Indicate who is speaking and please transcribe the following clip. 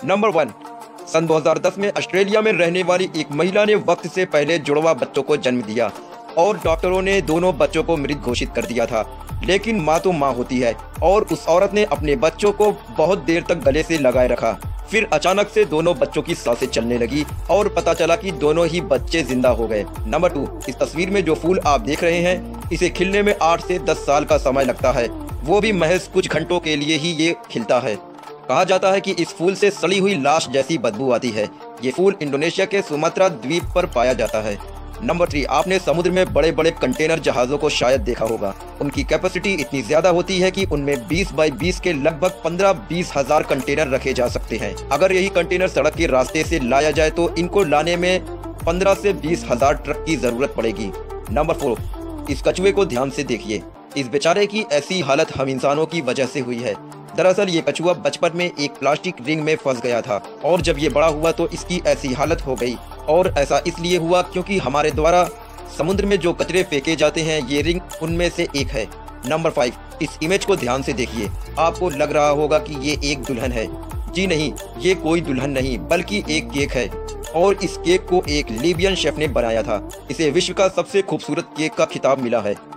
Speaker 1: Number 1, सन 2010 में Australia में रहने वाली एक महिला ने वक्त से पहले जुड़वा बच्चों को जन्म दिया और डॉक्टरों ने दोनों बच्चों को मृत घोषित कर दिया था। लेकिन माँ तो माँ होती है और उस औरत ने अपने बच्चों को बहुत देर तक गले से लगाए रखा। फिर अचानक से दोनों बच्चों की सांसें चलने लगी और पता चला कि दोनों ही बच्चे जिंदा हो गए। नंबर 2, इस तस्वीर में जो फूल आप देख रहे हैं, इसे खिलने में 8 से 10 साल का समय लगता है, वो भी महज कुछ घंटों के लिए ही ये खिलता है। कहा जाता है कि इस फूल से सड़ी हुई लाश जैसी बदबू आती है। ये फूल इंडोनेशिया के सुमात्रा द्वीप पर पाया जाता है। नंबर 3, आपने समुद्र में बड़े बड़े कंटेनर जहाज़ों को शायद देखा होगा। उनकी कैपेसिटी इतनी ज़्यादा होती है कि उनमें 20 बाई 20 के लगभग 15-20 हज़ार कंटेनर रखे जा सकते हैं। अगर यही कंटेनर सड़क के रास्ते से लाया जाए तो इनको लाने में 15 से 20 हज़ार ट्रक की ज़रूरत पड़ेगी। नंबर 4, इस कछुए को ध्यान से देखिए। इस बेचारे की ऐसी हालत हम इंसानों की वजह से हुई है। दरअसल ये कछुआ बचपन में एक प्लास्टिक रिंग में फंस गया था और जब ये बड़ा हुआ तो इसकी ऐसी हालत हो गई। और ऐसा इसलिए हुआ क्योंकि हमारे द्वारा समुद्र में जो कचरे फेंके जाते हैं, ये रिंग उनमें से एक है। नंबर 5, इस इमेज को ध्यान से देखिए। आपको लग रहा होगा कि ये एक दुल्हन है। जी नहीं, ये कोई दुल्हन नहीं बल्कि एक केक है और इस केक को एक लीबियन शेफ ने बनाया था। इसे विश्व का सबसे खूबसूरत केक का खिताब मिला है।